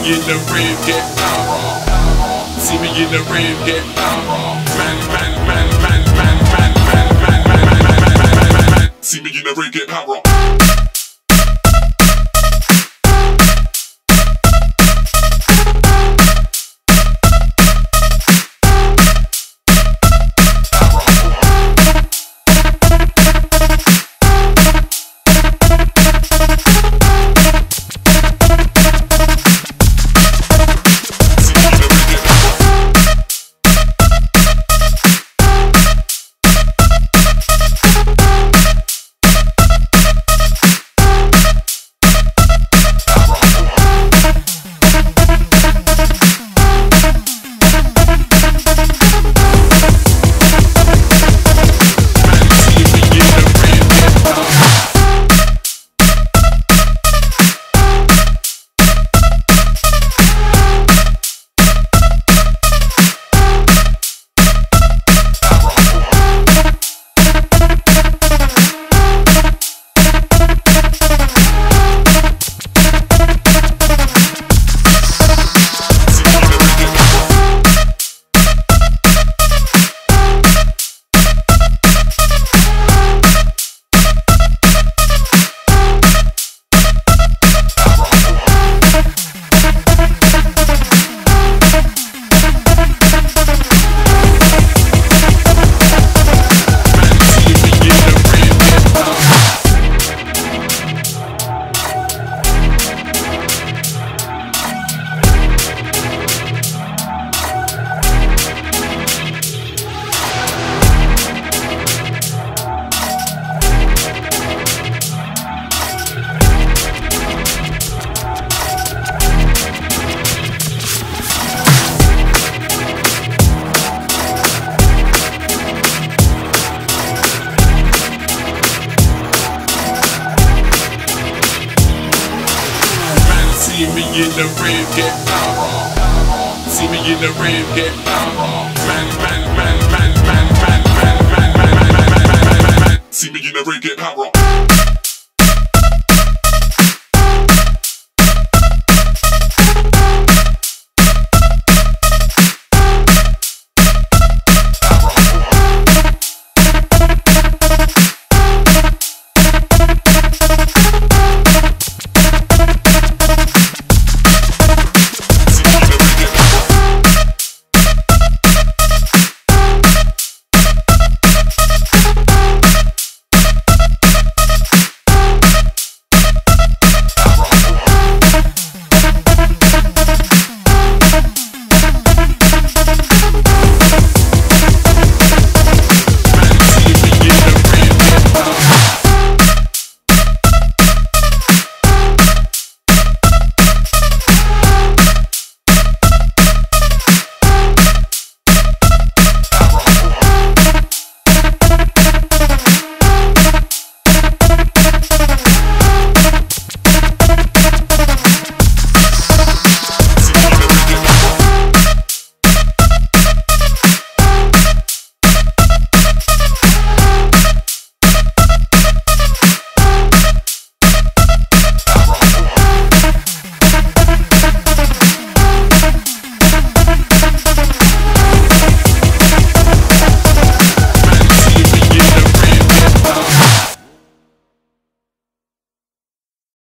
in the rave, get power. See me in the rave, get power. Man, man, man, man, man, man, man, man, man, man, man, man, man, man, man. See me in the rave, get power. See me in the rave, get power. See me in the rave, get power. Man, man, man, man, man, man, man, man, man, man, man, man, man, man, man. See me in the rave, get power.